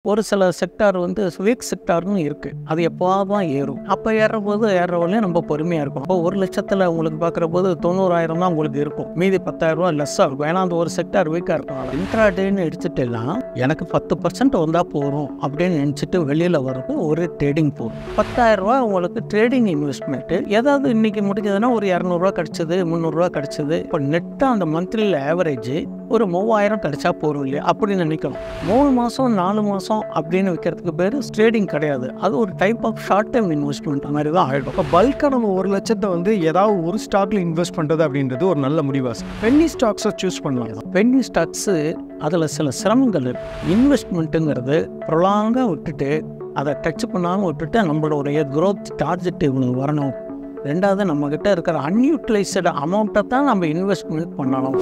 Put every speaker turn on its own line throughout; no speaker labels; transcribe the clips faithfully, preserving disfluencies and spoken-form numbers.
ஒரு சில செக்டார் வந்து வீக் செக்டார்னு இருக்குது, அது எப்போவாக தான் ஏறும். அப்போ ஏறும்போது ஏறுறவங்களே நம்ம பொறுமையாக இருக்கும். அப்போ ஒரு லட்சத்தில் உங்களுக்கு பார்க்குற போது தொண்ணூறாயிரம் தான் உங்களுக்கு இருக்கும், மீதி பத்தாயிரம் ரூபா லெஸ்ஸாக இருக்கும். ஏன்னா அந்த ஒரு செக்டார் வீக்காக இருக்கும். இன்ட்ராடேன்னு எடுத்துட்டேன்னா எனக்கு பத்து பர்சன்ட் வந்தால் போகிறோம் அப்படின்னு நினச்சிட்டு வெளியில் வர்றது ஒரு ட்ரேடிங் போகும். பத்தாயிரம் ரூபா உங்களுக்கு ட்ரேடிங் இன்வெஸ்ட்மெண்ட்டு ஏதாவது இன்றைக்கி முடிஞ்சதுன்னா ஒரு இரநூறுவா கிடச்சிது, முந்நூறுரூவா கிடச்சிது. இப்போ நெட்டாக அந்த மந்த்லியில் ஆவரேஜ் ஒரு மூவாயிரம் கிடைச்சா போகிறோம் இல்லையா அப்படின்னு நினைக்கணும். மூணு மாதம் நாலு மாதம் அப்படின்னு வைக்கிறதுக்கு பேர் ட்ரேடிங் கிடையாது, அது ஒரு type of short time investment மாதிரி தான் ஆகிடும்.
இப்போ பல்காக நம்ம ஒரு லட்சத்தை வந்து ஏதாவது ஒரு ஸ்டாக்ல இன்வெஸ்ட் பண்ணுறது அப்படின்றது ஒரு நல்ல முடிவா. பென்னி ஸ்டாக்ஸை சூஸ் பண்ணலாம்.
பென்னி ஸ்டாக்ஸு அதில் சில சிரமங்கள் இருக்குது. இன்வெஸ்ட்மெண்ட்டுங்கிறது ப்ரொலாங்காக விட்டுட்டு அதை டச் பண்ணாமல் விட்டுட்டு நம்மளுடைய க்ரோத் டார்கெட் இவ்வளோ வரணும். ரெண்டாவது நம்மக்கிட்ட இருக்கிற அன்யூட்டிலைஸ்டு அமௌண்ட்டை தான் நம்ம இன்வெஸ்ட்மெண்ட் பண்ணணும்.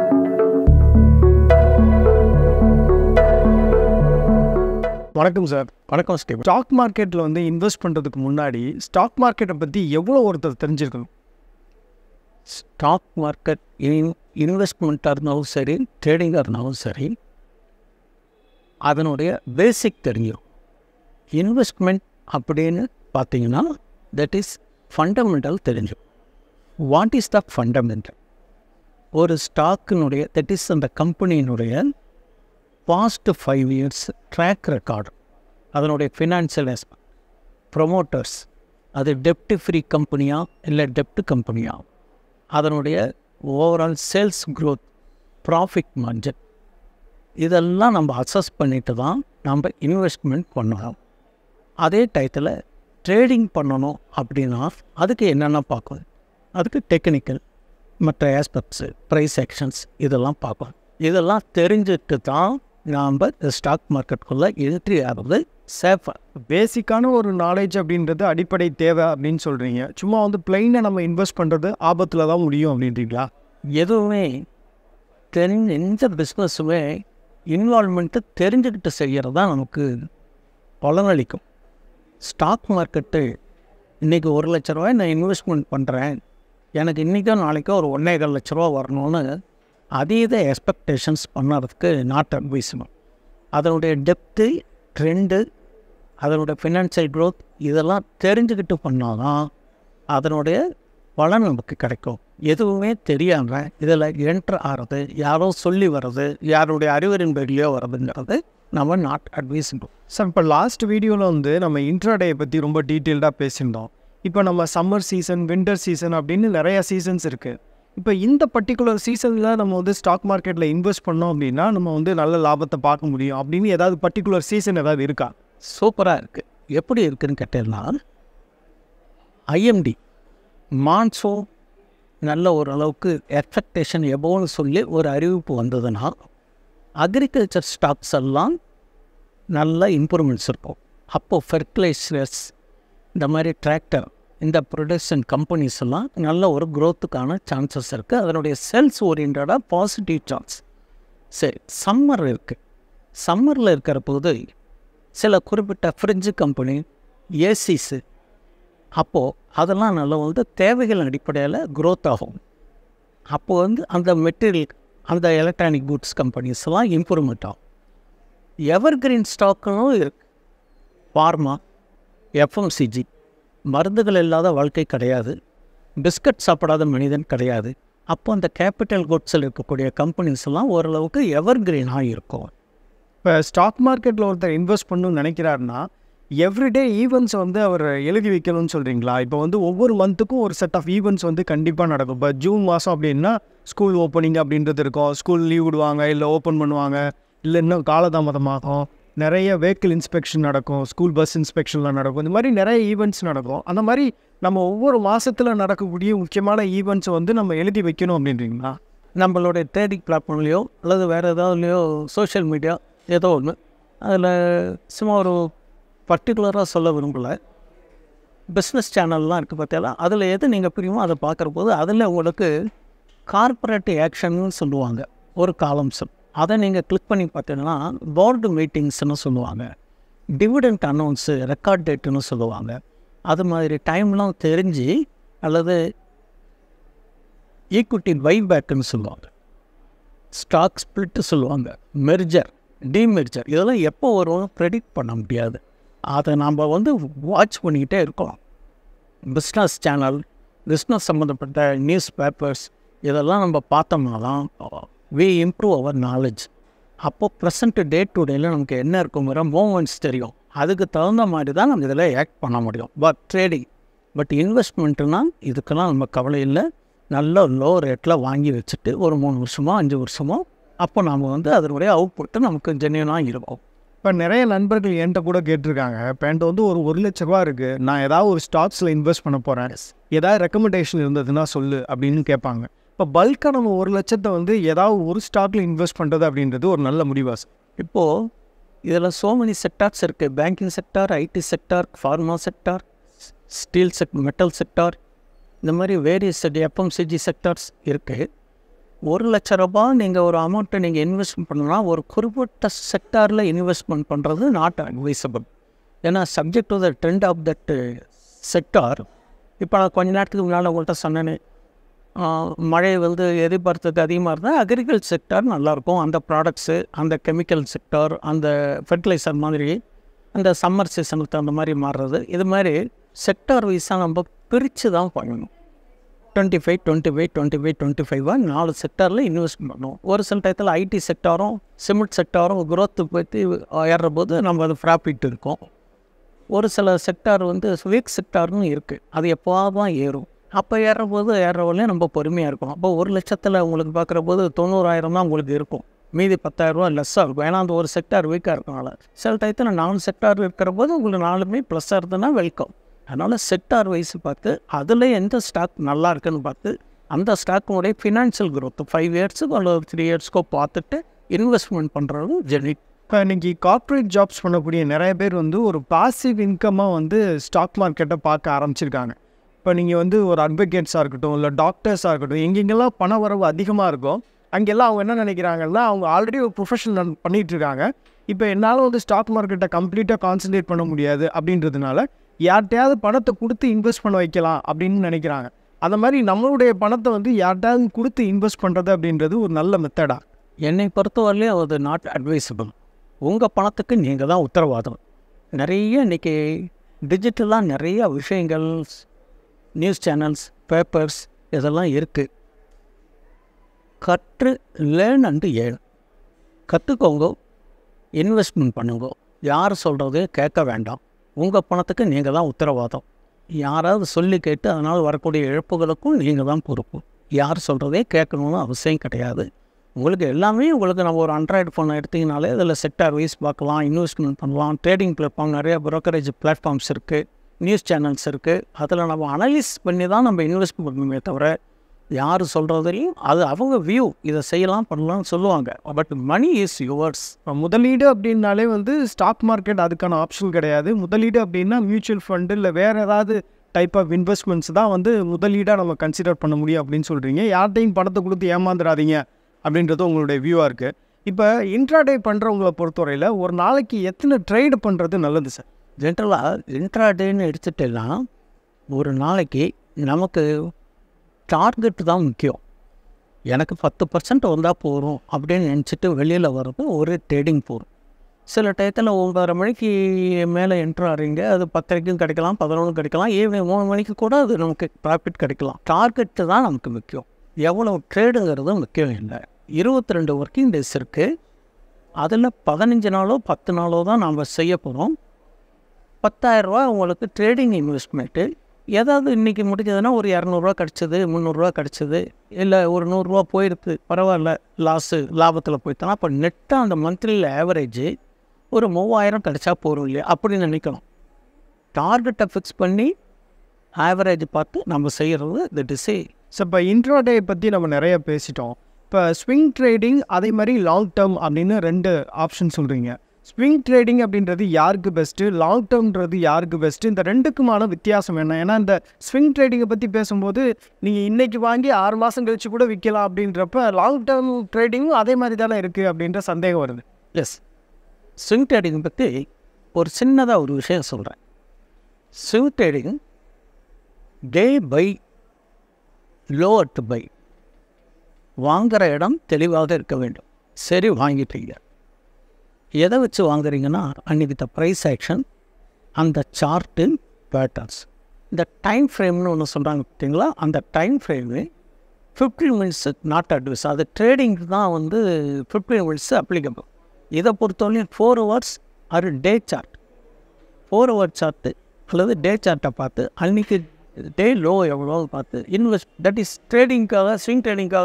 வணக்கம் சார்.
வணக்கம் ஸ்டீவ்.
ஸ்டாக் மார்க்கெட்டில் வந்து இன்வெஸ்ட் பண்ணுறதுக்கு முன்னாடி ஸ்டாக் மார்க்கெட்டை பற்றி எவ்வளோ ஒருத்தர் தெரிஞ்சிருக்கணும்?
ஸ்டாக் மார்க்கெட் இன் இன்வெஸ்ட்மெண்ட்டாக இருந்தாலும் சரி, ட்ரேடிங்காக இருந்தாலும் சரி, அதனுடைய பேசிக் தெரியும். இன்வெஸ்ட்மெண்ட் அப்படின்னு பார்த்தீங்கன்னா தட் இஸ் ஃபண்டமெண்டல் தெரிஞ்சும். What is the fundamental? ஒரு ஸ்டாக்கினுடைய தட் இஸ் அந்த கம்பெனியினுடைய past five years track record, அதனுடைய ஃபினான்ஷியல் ஆஸ்பெக்ட், ப்ரொமோட்டர்ஸ், அது டெப்ட் ஃப்ரீ கம்பெனியா இல்லை டெப்ட் கம்பெனியா, அதனுடைய overall sales growth, profit margin, இதெல்லாம் நம்ம அசஸ் பண்ணிட்டு தான் நம்ம இன்வெஸ்ட்மெண்ட் பண்ணணும். அதே டயத்தில் ட்ரேடிங் பண்ணணும் அப்படின்னா அதுக்கு என்னென்ன பார்க்கணும்? அதுக்கு டெக்னிக்கல், மற்ற ஆஸ்பெக்ட்ஸு, ப்ரைஸ் ஆக்ஷன்ஸ் இதெல்லாம் பார்க்கணும். இதெல்லாம் தெரிஞ்சுட்டு தான் நாம் ஸ்டாக் மார்க்கெட்டுக்குள்ளே என்ட்ரி ஆகிறது சேஃபாக.
பேசிக்கான ஒரு நாலேஜ் அப்படின்றது அடிப்படை தேவை அப்படின்னு சொல்கிறீங்க. சும்மா வந்து பிளைனாக நம்ம இன்வெஸ்ட் பண்ணுறது ஆபத்தில் தான் முடியும் அப்படின்றீங்களா?
எதுவுமே தெரிஞ்ச எந்த பிஸ்னஸுமே இன்வால்மெண்ட்டு தெரிஞ்சுக்கிட்டு செய்கிறது தான் நமக்கு பலனளிக்கும். ஸ்டாக் மார்க்கெட்டு இன்றைக்கி ஒரு லட்ச ரூபாய் நான் இன்வெஸ்ட்மெண்ட் பண்ணுறேன், எனக்கு இன்றைக்கோ நாளைக்கோ ஒரு ஒன்றேகால் லட்ச ரூபா வரணும்னு அதீத எக்ஸ்பெக்டேஷன்ஸ் பண்ணுறதுக்கு நாட் அட்வைஸபிள். அதனுடைய டெப்த்து, ட்ரெண்டு, அதனுடைய ஃபினான்ஷியல் க்ரோத் இதெல்லாம் தெரிஞ்சுக்கிட்டு பண்ணால் தான் அதனுடைய பலன் நமக்கு கிடைக்கும். எதுவுமே தெரியாமல் இதில் என்ட்ரு ஆகிறது, யாரோ சொல்லி வர்றது, யாருடைய அறிவுரின் பேர்லையோ வர்றதுங்கிறது நம்ம நாட் அட்வைஸபிள்.
சார், இப்போ லாஸ்ட் வீடியோவில் வந்து நம்ம இன்ட்ராடேயை பற்றி ரொம்ப டீட்டெயில்டாக பேசியிருந்தோம். இப்போ நம்ம சம்மர் சீசன், வின்டர் சீசன் அப்படின்னு நிறையா சீசன்ஸ் இருக்குது. இப்போ இந்த பர்டிகுலர் சீசனில் நம்ம வந்து ஸ்டாக் மார்க்கெட்டில் இன்வெஸ்ட் பண்ணோம் அப்படின்னா நம்ம வந்து நல்ல லாபத்தை பார்க்க முடியும் அப்படின்னு ஏதாவது பர்டிகுலர் சீசன் ஏதாவது இருக்கா?
சூப்பராக இருக்குது. எப்படி இருக்குதுன்னு கேட்டேன்னா, ஐஎம்டி மான்சூன் நல்ல ஓரளவுக்கு எக்ஸ்பெக்டேஷன் எபோன்னு சொல்லி ஒரு அறிவிப்பு வந்ததுன்னா அக்ரிகல்ச்சர் ஸ்டாக்ஸ் எல்லாம் நல்ல இம்ப்ரூவ்மெண்ட்ஸ் இருக்கும். அப்போது ஃபெர்டிலைசர்ஸ், இந்த மாதிரி டிராக்டர், இந்த ப்ரொடக்ஷன் கம்பெனிஸ் எல்லாம் நல்ல ஒரு க்ரோத்துக்கான சான்சஸ் இருக்குது. அதனுடைய சேல்ஸ் ஓரியன்டாக பாசிட்டிவ் சான்ஸ். சரி, சம்மர் இருக்குது. சம்மரில் இருக்கிற போது சில குறிப்பிட்ட ஃப்ரிட்ஜு கம்பெனி, ஏசிஸு, அப்போது அதெல்லாம் நல்ல வந்து தேவைகள் அடிப்படையில் க்ரோத் ஆகும். அப்போது வந்து அந்த மெட்டீரியல், அந்த எலக்ட்ரானிக் குட்ஸ் கம்பெனிஸ்லாம் இம்ப்ரூவ்மெண்ட் ஆகும். எவர்கிரீன் ஸ்டாக்கும் இருக்குது. ஃபார்மா, எஃப்எம்சிஜி, மருந்துகள் இல்லாத வாழ்க்கை கிடையாது, பிஸ்கட் சாப்பிடாத மனிதன் கிடையாது. அப்போ அந்த கேபிட்டல் குட்ஸில் இருக்கக்கூடிய கம்பெனிஸ்லாம் ஓரளவுக்கு எவர்கிரீனாக இருக்கும்.
இப்போ ஸ்டாக் மார்க்கெட்டில் ஒருத்தர் இன்வெஸ்ட் பண்ணணும்னு நினைக்கிறாருன்னா எவ்ரிடே ஈவெண்ட்ஸ் வந்து அவர் எழுதி வைக்கணும்னு சொல்கிறீங்களா? இப்போ வந்து ஒவ்வொரு மந்த்துக்கும் ஒரு செட் ஆஃப் ஈவெண்ட்ஸ் வந்து கண்டிப்பாக நடக்கும். இப்போ ஜூன் மாதம் அப்படின்னா ஸ்கூல் ஓப்பனிங் அப்படின்றது இருக்கும், ஸ்கூல் லீவ் விடுவாங்க, இல்லை ஓப்பன் பண்ணுவாங்க, இல்லை இன்னும் காலதாமதமாகும். நிறைய வெஹிக்கிள் இன்ஸ்பெக்ஷன் நடக்கும், ஸ்கூல் பஸ் இன்ஸ்பெக்ஷன்லாம் நடக்கும். இந்த மாதிரி நிறைய ஈவெண்ட்ஸ் நடக்கும். அந்த மாதிரி நம்ம ஒவ்வொரு மாதத்தில் நடக்கக்கூடிய முக்கியமான ஈவெண்ட்ஸை வந்து நம்ம எழுதி வைக்கணும் அப்படின்றீங்களா?
நம்மளுடைய ட்ரேடிங் பிளாட்ஃபார்ம்லேயோ அல்லது வேறு ஏதாவதுலையோ சோஷியல் மீடியா ஏதோ ஒன்று, அதில் சும்மா ஒரு பர்டிகுலராக சொல்ல விரும்பலை, பிஸ்னஸ் சேனல்லாம் இருக்குது பார்த்தீங்களா, அதில் எது நீங்கள் பிரியுமோ அதை பார்க்குற போது அதில் உங்களுக்கு கார்ப்பரேட் ஆக்ஷன்னு சொல்லுவாங்க ஒரு காலம்ஸ். அதை நீங்கள் கிளிக் பண்ணி பார்த்தீங்கன்னா போர்டு மீட்டிங்ஸ்னு சொல்லுவாங்க, டிவிடெண்ட் அனௌன்ஸு, ரெக்கார்ட் டேட்டுன்னு சொல்லுவாங்க. அது மாதிரி டைம்லாம் தெரிஞ்சு, அல்லது ஈக்விட்டி பைபேக்குன்னு சொல்லுவாங்க, ஸ்டாக் ஸ்பிளிட்டு சொல்லுவாங்க, மெர்ஜர், டீமெர்ஜர் இதெல்லாம் எப்போ வரும்னு ப்ரெடிக்ட் பண்ண முடியாது. அதை நம்ம வந்து வாட்ச் பண்ணிக்கிட்டே இருக்கோம். பிஸ்னஸ் சேனல், பிஸ்னஸ் சம்மந்தப்பட்ட நியூஸ் பேப்பர்ஸ் இதெல்லாம் நம்ம பார்த்தோம்னா தான் வி இம்ப்ரூவ் அவர் நாலேஜ். அப்போது ப்ரெசண்ட் டே டு டேயில் நமக்கு என்ன இருக்குங்கிற மூமெண்ட்ஸ் தெரியும். அதுக்கு தகுந்த மாதிரி தான் நம்ம இதில் ஆக்ட் பண்ண முடியும். பட் ட்ரேடிங் பட் இன்வெஸ்ட்மெண்ட்டுனால் இதுக்கெல்லாம் நம்ம கவலை இல்லை. நல்ல லோ ரேட்டில் வாங்கி வச்சுட்டு ஒரு மூணு வருஷமோ அஞ்சு வருஷமோ அப்போ நம்ம வந்து அதனுடைய அவுட்புட்டு நமக்கு ஜென்யூனாக இருக்கும்.
இப்போ நிறைய நண்பர்கள் என்கிட்ட கூட கேட்டிருக்காங்க, இப்போ என்கிட்ட வந்து ஒரு ஒரு லட்ச ரூபா இருக்குது, நான் ஏதாவது ஒரு ஸ்டாக்ஸில் இன்வெஸ்ட் பண்ண போகிறேன், ஏதாவது ரெக்கமெண்டேஷன் இருந்ததுன்னா சொல்லு அப்படின்னு கேட்பாங்க. இப்போ பல்காக நம்ம ஒரு லட்சத்தை வந்து ஏதாவது ஒரு ஸ்டாக்கில் இன்வெஸ்ட் பண்ணுறது அப்படின்றது ஒரு நல்ல முடிவா சார்?
இப்போது இதில் சோ மெனி செக்டார்ஸ் இருக்குது. Banking sector, IT sector, pharma sector, steel sec metal sector, இந்த மாதிரி வேரியஸ் எஃப்எம்சிஜி செக்டார்ஸ் இருக்குது. ஒரு லட்ச ரூபா நீங்கள் ஒரு அமௌண்ட்டை நீங்கள் இன்வெஸ்ட்மெண்ட் பண்ணணும்னா ஒரு குறிப்பிட்ட செக்டாரில் இன்வெஸ்ட்மெண்ட் பண்ணுறது நாட் அட்வைசபிள். ஏன்னா subject to the trend of that sector. இப்போ நான் கொஞ்ச நேரத்துக்கு முன்னால் உங்கள்கிட்ட சொன்னேன்னு மழை வந்து எதிர்பார்த்தது அதிகமாக இருந்தால் அக்ரிகல்ச்சர் செக்டார் நல்லாயிருக்கும். அந்த ப்ராடக்ட்ஸு, அந்த கெமிக்கல் செக்டார், அந்த ஃபெர்டிலைசர் மாதிரி அந்த சம்மர் சீசனுக்கு தகுந்த மாதிரி மாறுறது, இது மாதிரி செக்டார் வைஸாக நம்ம பிரித்து தான் பண்ணணும். Twenty five twenty five twenty five twenty ஃபைவாக நாலு செக்டாரில் இன்வெஸ்ட் பண்ணணும். ஒரு சில டயத்தில் ஐடி செக்டாரும் சிமெண்ட் செக்டாரும் குரோத்து பற்றி ஏறுற போது நம்ம அது ப்ராஃபிட் இருக்கும். ஒரு சில செக்டார் வந்து வீக் செக்டார்னு இருக்குது, அது எப்போவாக தான் ஏறும். அப்போ ஏறுற போது ஏறுறவரையும் நம்ம பொறுமையாக இருக்கும். அப்போ ஒரு லட்சத்தில் உங்களுக்கு பார்க்குற போது தொண்ணூறாயிரம் தான் உங்களுக்கு இருக்கும், மீதி பத்தாயிரரூபா லெஸ்ஸாக இருக்கும். ஏன்னா அந்த ஒரு செக்டார் வீக்காக இருக்கனால. சில டயத்தில் நாலு செக்டார் இருக்கிற போது உங்களுக்கு நாலுமே ப்ளஸ்ஸாக இருந்ததுன்னா வெல்கம். அதனால் செக்டார் வைஸ் பார்த்து அதில் எந்த ஸ்டாக் நல்லா இருக்குன்னு பார்த்து அந்த ஸ்டாக்கினுடைய ஃபினான்ஷியல் க்ரோத் ஃபைவ் இயர்ஸுக்கு அல்லது த்ரீ இயர்ஸ்க்கோ பார்த்துட்டு இன்வெஸ்ட்மெண்ட் பண்ணுறது ஜெனி.
இப்போ இன்றைக்கி கார்ப்பரேட் ஜாப்ஸ் பண்ணக்கூடிய நிறைய பேர் வந்து ஒரு பாசிவ் இன்கம்மாக வந்து ஸ்டாக் மார்க்கெட்டை பார்க்க ஆரம்பிச்சிருக்காங்க. இப்போ நீங்கள் வந்து ஒரு அட்வொகேட்ஸாக இருக்கட்டும், இல்லை டாக்டர்ஸாக இருக்கட்டும், எங்கெங்கெல்லாம் பண வரவு அதிகமாக இருக்கும் அங்கெல்லாம் அவங்க என்ன நினைக்கிறாங்கன்னா, அவங்க ஆல்ரெடி ஒரு ப்ரொஃபஷன் பண்ணிகிட்டு இருக்காங்க, இப்போ என்னால் வந்து ஸ்டாக் மார்க்கெட்டை கம்ப்ளீட்டாக கான்சன்ட்ரேட் பண்ண முடியாது அப்படின்றதுனால யார்கிட்டையாவது பணத்தை கொடுத்து இன்வெஸ்ட் பண்ண வைக்கலாம் அப்படின்னு நினைக்கிறாங்க. அந்த மாதிரி நம்மளுடைய பணத்தை வந்து யார்கிட்டையாவது கொடுத்து இன்வெஸ்ட் பண்ணுறது அப்படின்றது ஒரு நல்ல மெத்தடா?
என்னை பொறுத்தவரையிலே அது நாட் அட்வைசபிள். உங்கள் பணத்துக்கு நீங்கள் தான் உத்தரவாதம். நிறைய இன்றைக்கி டிஜிட்டலாக நிறைய விஷயங்கள், நியூஸ் சேனல்ஸ், பேப்பர்ஸ் இதெல்லாம் இருக்குது. கற்று லேர்ன் அண்டு ஏர்ன். கற்றுக்கோங்க, இன்வெஸ்ட்மெண்ட் பண்ணுங்க. யார் சொல்கிறது கேட்க வேண்டாம். உங்கள் பணத்துக்கு நீங்கள் தான் உத்தரவாதம். யாராவது சொல்லி கேட்டு அதனால் வரக்கூடிய இழப்புகளுக்கும் நீங்கள் தான் பொறுப்பு. யார் சொல்கிறதே கேட்கணும்னு அவசியம் கிடையாது. உங்களுக்கு எல்லாமே உங்களுக்கு நம்ம ஒரு ஆண்ட்ராய்டு ஃபோனை எடுத்திங்கனாலே அதில் செக்டார் வைஸ் பார்க்கலாம், இன்வெஸ்ட்மெண்ட் பண்ணலாம். ட்ரேடிங் பிளாட்ஃபார்ம், நிறைய ப்ரோக்கரேஜ் பிளாட்ஃபார்ம்ஸ் இருக்குது, நியூஸ் சேனல்ஸ் இருக்குது. அதில் நம்ம அனலைஸ் பண்ணி தான் நம்ம இன்வெஸ்ட் பண்ணணுமே தவிர யார் சொல்கிறதையும் அது அவங்க வியூ, இதை செய்யலாம் பண்ணலாம்னு சொல்லுவாங்க. But money is yours.
முதலீடு அப்படின்னாலே வந்து ஸ்டாக் மார்க்கெட் அதுக்கான ஆப்ஷன் கிடையாது. முதலீடு அப்படின்னா மியூச்சுவல் ஃபண்டு இல்லை வேறு ஏதாவது டைப் ஆஃப் இன்வெஸ்ட்மெண்ட்ஸ் தான் வந்து முதலீடாக நம்ம கன்சிடர் பண்ண முடியும் அப்படின்னு சொல்கிறீங்க. யார்கிட்டையும் பணத்தை கொடுத்து ஏமாந்துடாதீங்க அப்படின்றது உங்களுடைய வியூவாக இருக்குது. இப்போ இன்ட்ராடே பண்ணுறவங்களை பொறுத்தவரையில் ஒரு நாளைக்கு எத்தனை ட்ரேடு பண்ணுறது நல்லது சார்?
ஜென்ரலாக இன்ட்ராடேன்னு எடுத்துட்டேன்னா ஒரு நாளைக்கு நமக்கு டார்கெட் தான் முக்கியம். எனக்கு பத்து பர்சன்ட் வந்தால் போகிறோம் அப்படின்னு நினச்சிட்டு வெளியில் வர்றது ஒரு ட்ரேடிங் போகும். சில டயத்தில் ஒன்பதரை மணிக்கு மேலே என்ட்ரு ஆகிறீங்க, அது பத்தரைக்கும் கிடைக்கலாம், பதினொன்று கிடைக்கலாம், ஈவினிங் மூணு மணிக்கு கூட அது நமக்கு ப்ராஃபிட் கிடைக்கலாம். டார்கெட்டு தான் நமக்கு முக்கியம். எவ்வளோ ட்ரேடுங்கிறது முக்கியம் இல்லை. இருபத்தி ரெண்டு ஒர்க்கிங் டேஸ் இருக்குது. அதில் பதினஞ்சு நாளோ பத்து நாளோ தான் நாம் செய்ய போகிறோம். பத்தாயிரரூவா உங்களுக்கு ட்ரேடிங் இன்வெஸ்ட்மெண்ட்டு. ஏதாவது இன்றைக்கி முடிஞ்சதுன்னா ஒரு இரநூறுவா கிடச்சிது, முந்நூறுரூவா கிடச்சிது, இல்லை ஒரு நூறுரூவா போயிடுது, பரவாயில்ல, லாஸு லாபத்தில் போய்த்தானா. அப்போ நெட்டாக அந்த மந்த்லியில் ஆவரேஜு ஒரு மூவாயிரம் கிடச்சா போகிறோம் இல்லையா அப்படின்னு நினைக்கணும். டார்கெட்டை ஃபிக்ஸ் பண்ணி ஆவரேஜ் பார்த்து நம்ம செய்கிறது இந்த டிசை.
ஸோ இப்போ இன்ட்ராடே பற்றி நம்ம நிறைய பேசிட்டோம். இப்போ ஸ்விங் ட்ரேடிங் அதே மாதிரி லாங் டேர்ம் அப்படின்னு ரெண்டு ஆப்ஷன் சொல்கிறீங்க. ஸ்விங் ட்ரேடிங் அப்படின்றது யாருக்கு பெஸ்ட்டு, லாங் டேர்ம்ன்றது யாருக்கு பெஸ்ட்டு, இந்த ரெண்டுக்குமான வித்தியாசம் என்ன? ஏன்னா இந்த ஸ்விங் ட்ரேடிங்கை பற்றி பேசும்போது நீங்கள் இன்றைக்கி வாங்கி ஆறு மாதம் கழிச்சு கூட விற்கலாம் அப்படின்றப்ப லாங் டேர்ம் ட்ரேடிங்கும் அதே மாதிரி தானே இருக்குது அப்படின்ற சந்தேகம் வருது.
எஸ், ஸ்விங் ட்ரேடிங் பற்றி ஒரு சின்னதாக ஒரு விஷயம் சொல்கிறேன். Swing trading day buy low at buy. வாங்குகிற இடம் தெளிவாக இருக்க வேண்டும். சரி, வாங்கிட்டீங்க, எதை வச்சு வாங்குறீங்கன்னா அன்றைக்கி த ப்ரைஸ் ஆக்ஷன், அந்த சார்ட்டு பேட்டர்ன்ஸ், இந்த டைம் ஃப்ரேம்னு ஒன்று சொல்கிறாங்க பார்த்தீங்களா, அந்த time frame fifteen minutes not advise. அது ட்ரேடிங்க்கு தான் வந்து ஃபிஃப்டீன் மினிட்ஸு அப்ளிகபிள். இதை பொறுத்தவரையும் ஃபோர் ஹவர்ஸ் அது day chart, four hour chart அல்லது டே சார்ட்டை பார்த்து அன்றைக்கி டே லோ எவ்வளோ பார்த்து இன்வெஸ்ட், தட் இஸ் ட்ரேடிங்க்காக, ஸ்விங் ட்ரேடிங்க்காக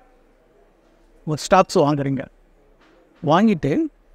ஒரு ஸ்டாக்ஸ் வாங்குறீங்க. வாங்கிட்டு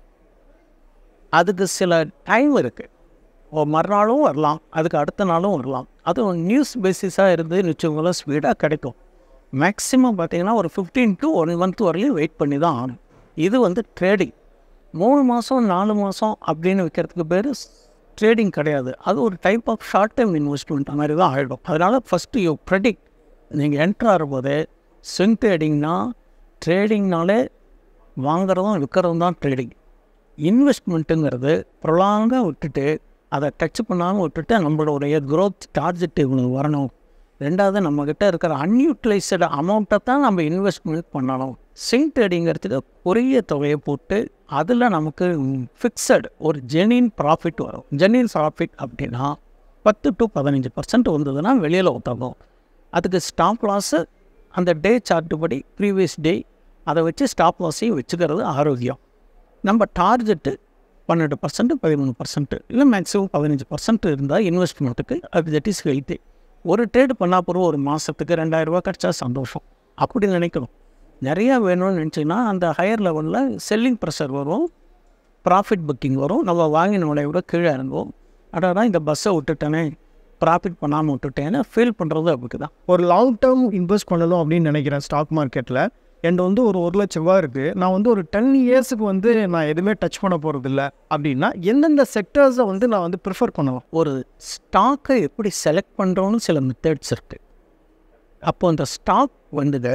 அதுக்கு சில டைம் இருக்குது, மறுநாளும் வரலாம், அதுக்கு அடுத்த நாளும் வரலாம். அதுவும் நியூஸ் பேசிஸாக இருந்து நிச்சயங்களும் ஸ்பீடாக கிடைக்கும். மேக்ஸிமம் பார்த்திங்கன்னா ஒரு ஃபிஃப்டீன் டு ஒன் மந்த் வரையும் வெயிட் பண்ணி தான் ஆகணும். இது வந்து ட்ரேடிங். மூணு மாதம் நாலு மாதம் அப்படின்னு விற்கிறதுக்கு பேர் ட்ரேடிங் கிடையாது. அது ஒரு type of short time investment மாதிரி தான் ஆகிடும். அதனால் ஃபஸ்ட்டு யூ ப்ரெடிக்ட். நீங்கள் என்ட்ரு ஆகும்போதே ஸ்விங் ட்ரேடிங்னா, ட்ரேடிங்னாலே வாங்குறதும் விற்கிறதும் தான் ட்ரேடிங். இன்வெஸ்ட்மெண்ட்டுங்கிறது ப்ரொலாங்காக விட்டுட்டு அதை டச் பண்ணாமல் விட்டுட்டு நம்மளுடைய க்ரோத் டார்கெட் இவ்வளோ வரணும். ரெண்டாவது நம்மக்கிட்ட இருக்கிற அன்யூட்டிலைஸ்டு அமௌண்ட்டை தான் நம்ம இன்வெஸ்ட்மெண்ட் பண்ணணும். ஸ்விங் ட்ரேடிங்கிறதுக்கு குறைய தொகையை போட்டு அதில் நமக்கு ஃபிக்ஸடு ஒரு ஜெனின் ப்ராஃபிட் வரும். ஜெனின் ப்ராஃபிட் அப்படின்னா பத்து டு பதினஞ்சு பர்சன்ட் வந்ததுன்னா வெளியில் ஊற்றணும். அதுக்கு ஸ்டாப் லாஸு அந்த டே சார்ட்டு படி ப்ரீவியஸ் டே அதை வச்சு ஸ்டாப் லாஸையும் வச்சுக்கிறது ஆரோக்கியம். நம்ம டார்கெட்டு பன்னெண்டு பர்சன்ட் பதிமூணு பர்சன்ட்டு இல்லை மேக்ஸிமம் பதினஞ்சு பர்சன்ட் இருந்தால் இன்வெஸ்ட்மெண்ட்டுக்கு அது தட் இஸ் ஹெல்த்தி. ஒரு ட்ரேடு பண்ணால் போகிறோம், ஒரு மாதத்துக்கு ரெண்டாயிரரூபா கிடச்சா சந்தோஷம் அப்படி நினைக்கணும். நிறையா வேணும்னு நினச்சிங்கன்னா அந்த ஹையர் லெவலில் செல்லிங் ப்ரெஷர் வரும், ப்ராஃபிட் புக்கிங் வரும், நம்ம வாங்கின விலையை விட கீழே இறங்கும். அதான் இந்த பஸ்ஸை விட்டுட்டேனே, ப்ராஃபிட் பண்ணாமல் விட்டுட்டேன்னு ஃபீல் பண்ணுறது அப்படி தான்.
ஒரு லாங் டேர்ம் இன்வெஸ்ட் பண்ணணும் அப்படின்னு நினைக்கிறேன் ஸ்டாக் மார்க்கெட்டில். என்கிட்ட வந்து ஒரு ஒரு லட்ச ரூபா இருக்குது, நான் வந்து ஒரு டென் இயர்ஸுக்கு வந்து நான் எதுவுமே டச் பண்ண போகிறது இல்லை அப்படின்னா எந்தெந்த செக்டர்ஸை வந்து நான் வந்து ப்ரிஃபர் பண்ணுவேன்?
ஒரு ஸ்டாக்கை எப்படி செலக்ட் பண்ணுறோன்னு சில மெத்தட்ஸ் இருக்குது. அப்போ அந்த ஸ்டாக் வந்து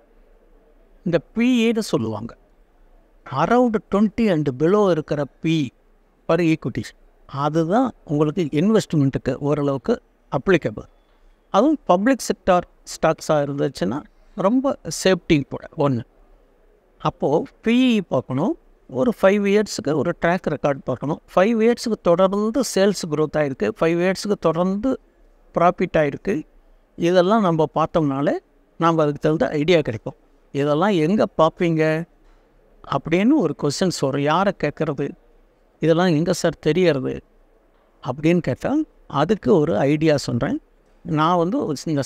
இந்த பிஏன்னு சொல்லுவாங்க, அரவுண்டு டுவெண்ட்டி அண்டு பிலோ இருக்கிற பி பர் ஈக்விட்டிஸ், அதுதான் உங்களுக்கு இன்வெஸ்ட்மெண்ட்டுக்கு ஓரளவுக்கு அப்ளிகபிள். அதுவும் பப்ளிக் செக்டார் ஸ்டாக்ஸாக இருந்துச்சுன்னா ரொம்ப சேஃப்டி கூட ஒன்று. அப்போது பிஇ பார்க்கணும், ஒரு ஃபைவ் இயர்ஸுக்கு ஒரு ட்ராக் ரெக்கார்ட் பார்க்கணும். ஃபைவ் இயர்ஸுக்கு தொடர்ந்து சேல்ஸ் க்ரோத் ஆகிருக்கு, ஃபைவ் இயர்ஸுக்கு தொடர்ந்து ப்ராஃபிட் ஆகிருக்கு. இதெல்லாம் நம்ம பார்த்தோம்னாலே நம்ம அதுக்கு தகுந்த ஐடியா கிடைக்கும். இதெல்லாம் எங்கே பார்ப்பீங்க அப்படின்னு ஒரு கொஸ்டின்ஸ் வரும். யாரை கேட்குறது, இதெல்லாம் எங்கே சார் தெரியறது அப்படின்னு கேட்டால் அதுக்கு ஒரு ஐடியா சொல்கிறேன். நான் வந்து இந்த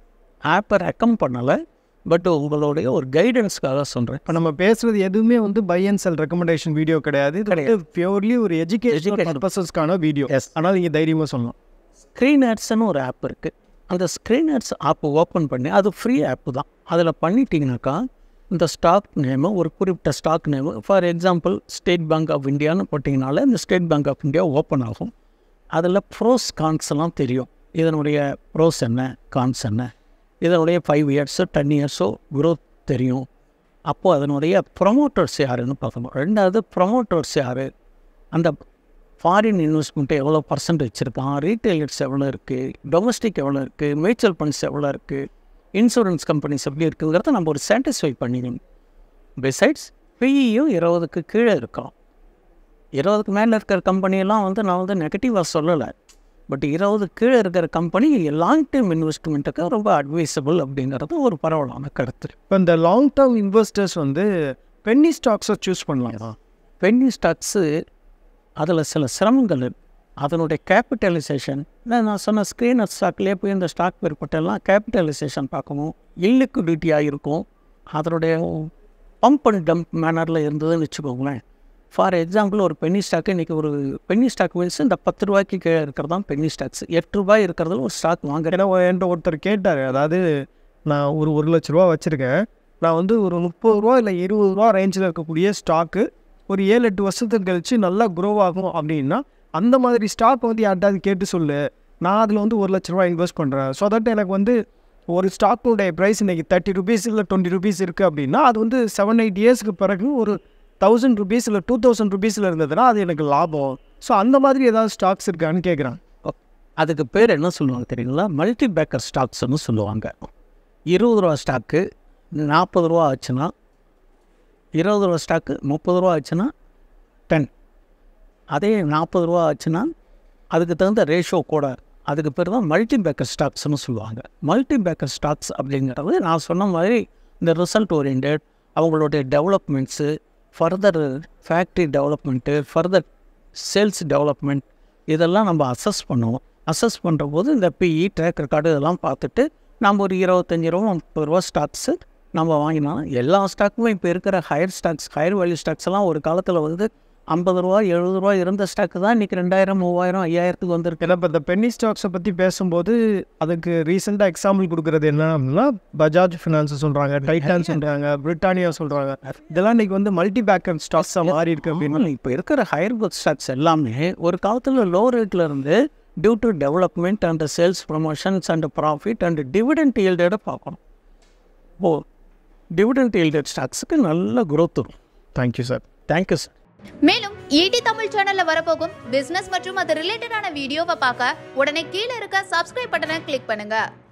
ஆப்பை ரெக்கமெண்ட் பண்ணலை, பட் உங்களுடைய ஒரு கைடன்ஸ்க்காக சொல்கிறேன்.
இப்போ நம்ம பேசுகிறது எதுவுமே வந்து buy and sell recommendation video கிடையாது, கிடையாது. பியூர்லி ஒரு எஜுகேஷன் பர்பஸஸ்க்கான வீடியோ. எஸ், ஆனால் நீங்கள் தைரியமாக சொல்லலாம்.
ஸ்க்ரீன் ஆட்ஸ்னு ஒரு ஆப் இருக்குது. அந்த ஸ்க்ரீன் ஆட்ஸ் ஆப் ஓப்பன் பண்ணி, அது ஃப்ரீ ஆப்பு தான். அதில் பண்ணிட்டீங்கனாக்கா இந்த ஸ்டாக் நேமு, ஒரு குறிப்பிட்ட stock name, for example State Bank of இந்தியான்னு போட்டிங்கனால இந்த State Bank of India open ஆகும். அதில் ப்ரோஸ் கான்ஸ் எல்லாம் தெரியும். இதனுடைய ப்ரோஸ் என்ன, கான்ஸ் என்ன, இதனுடைய ஃபைவ் இயர்ஸோ டென் இயர்ஸோ க்ரோத் தெரியும். அப்போது அதனுடைய ப்ரொமோட்டர்ஸ் யாருன்னு பார்க்கணும். ரெண்டாவது ப்ரொமோட்டர்ஸ் யார், அந்த ஃபாரின் இன்வெஸ்ட்மெண்ட்டு எவ்வளோ பர்சன்ட் வச்சுருக்கான், ரீட்டைலர்ஸ் எவ்வளோ இருக்குது, டொமஸ்டிக் எவ்வளோ இருக்குது, மியூச்சுவல் ஃபண்ட்ஸ் எவ்வளோ இருக்குது, இன்சூரன்ஸ் கம்பெனிஸ் எப்படி இருக்குங்கிறத நம்ம ஒரு சாட்டிஸ்ஃபை பண்ணிக்கணும். பிசைட்ஸ் பிஇயும் இருபதுக்கு கீழே இருக்கும். இருபதுக்கு மேலே இருக்கிற கம்பெனியெல்லாம் வந்து நான் வந்து நெகட்டிவாக சொல்லலை, பட் இருபது கீழே இருக்கிற கம்பெனி லாங் டேர்ம் இன்வெஸ்ட்மெண்ட்டுக்கு ரொம்ப அட்வைசபிள் அப்படிங்கிறது ஒரு பரவலான கருத்து.
இப்போ இந்த லாங் டேர்ம் இன்வெஸ்டர்ஸ் வந்து பென்னி ஸ்டாக்ஸை சூஸ் பண்ணலாம்.
பென்னி ஸ்டாக்ஸு அதில் சில சிரமங்கள் இருக்குது. அதனுடைய கேபிட்டலைசேஷன், இல்லை நான் சொன்ன ஸ்க்ரீனர் ஸ்டாக்லேயே போய் இந்த ஸ்டாக் பேர்பட்டெல்லாம் கேபிட்டலைசேஷன் பார்க்கணும். இல்லிக்விடிட்டியாக இருக்கும். அதனுடைய பம்ப் அண்ட் டம்ப் மேனரில் இருந்ததுன்னு வச்சுக்கோங்களேன். ஃபார் எக்ஸாம்பிள் ஒரு பென்னி ஸ்டாக்கு இன்றைக்கி ஒரு பென்னி ஸ்டாக் மீன்ஸ் இந்த பத்து ரூபாய்க்கு கீழே இருக்கிறது தான் பென்னி ஸ்டாக்ஸ். எட்டு ரூபாய் இருக்கிறதுல ஒரு ஸ்டாக் வாங்குறேன்.
ஏன்னா என்கிட்ட ஒருத்தர் கேட்டார், அதாவது நான் ஒரு ஒரு லட்ச ரூபா வச்சுருக்கேன், நான் வந்து ஒரு முப்பது ரூபா இல்லை இருபது ரூபா ரேஞ்சில் இருக்கக்கூடிய ஸ்டாக்கு ஒரு ஏழு எட்டு வருஷத்துக்கு கழிச்சு நல்லா க்ரோ ஆகும் அப்படின்னா அந்த மாதிரி ஸ்டாக் வந்து யார்ட்டாவது கேட்டு சொல்லு, நான் அதில் வந்து ஒரு லட்ச ரூபா இன்வெஸ்ட் பண்ணுறேன். ஸோ தட் எனக்கு வந்து ஒரு ஸ்டாக்குடைய ப்ரைஸ் இன்றைக்கி தேர்ட்டி ருபீஸ் இல்லை டுவெண்ட்டி ருபீஸ் இருக்குது அப்படின்னா அது வந்து செவன் எயிட் இயர்ஸ்க்கு பிறகு ஒரு தௌசண்ட் ருபீஸ் இல்லை டூ தௌசண்ட் ருபீஸில் இருந்ததுன்னா அது எனக்கு லாபம். ஸோ அந்த மாதிரி ஏதாவது ஸ்டாக்ஸ் இருக்கான்னு கேட்குறான்.
அதுக்கு பேர் என்ன சொல்லுவாங்க தெரியுங்களா, மல்டி பேக்கர் ஸ்டாக்ஸ்ன்னு சொல்லுவாங்க. இருபது ரூபா ஸ்டாக்கு நாற்பது ரூபா ஆச்சுன்னா, இருபது ரூபா ஸ்டாக்கு முப்பது ரூபா ஆச்சுன்னா டென். அதே நாற்பது ரூபா ஆச்சுன்னா அதுக்கு தகுந்த ரேஷியோ கூட, அதுக்கு பேர் தான் மல்டி பேக்கர் ஸ்டாக்ஸ்னு சொல்லுவாங்க. மல்டி பேக்கர் ஸ்டாக்ஸ் அப்படிங்கிறது நான் சொன்ன மாதிரி இந்த ரிசல்ட் ஓரியன்ட், அவங்களுடைய developments, further factory development, further sales development, இதெல்லாம் நம்ம அசஸ் பண்ணுவோம். அசஸ் பண்ணுற போது இந்த பிஇ ட்ராக் ரெக்கார்டு இதெல்லாம் பார்த்துட்டு நம்ம ஒரு இருபத்தஞ்சி ரூபா முப்பது ரூபா ஸ்டாக்ஸு நம்ம வாங்கினா, எல்லா ஸ்டாக்குமே இப்போ இருக்கிற higher stocks, higher value stocks எல்லாம் ஒரு காலத்தில் வந்து ஐம்பது ரூபா எழுபது ரூபா இருந்த ஸ்டாக்கு தான் இன்றைக்கி ரெண்டாயிரம் மூவாயிரம் ஐயாயிரத்துக்கு வந்திருக்கு.
ஏன்னா இப்போ இந்த பென்னி ஸ்டாக்ஸை பற்றி பேசும்போது அதுக்கு ரீசெண்டாக எக்ஸாம்பிள் கொடுக்குறது என்ன அப்படின்னா, பஜாஜ் ஃபினான்ஸ் சொல்கிறாங்க, டைட்டான் சொல்கிறாங்க, பிரிட்டானியா சொல்கிறாங்க. இதெல்லாம் இன்றைக்கி வந்து மல்டி பேக்கர் ஸ்டாக்ஸாக மாறி இருக்கு அப்படின்னு.
இப்போ இருக்கிற ஹையர் குட் ஸ்டாக்ஸ் எல்லாமே ஒரு காலத்தில் லோ ரேட்டில் இருந்து due to development and sales promotions and profit and dividend ஈல்டை பார்க்கணும். ஓ டிவிடெண்ட் ஈல்டட் ஸ்டாக்ஸுக்கு நல்ல growth வரும்.
Thank you sir.
Thank you sir.
மேலும் ஈடி தமிழ் சேனல்ல வரப்போகும் பிசினஸ் மற்றும் அது ரிலேட்டடான வீடியோவை பார்க்க உடனே கீழே இருக்க சப்ஸ்கிரைப் பட்டனை கிளிக் பண்ணுங்க.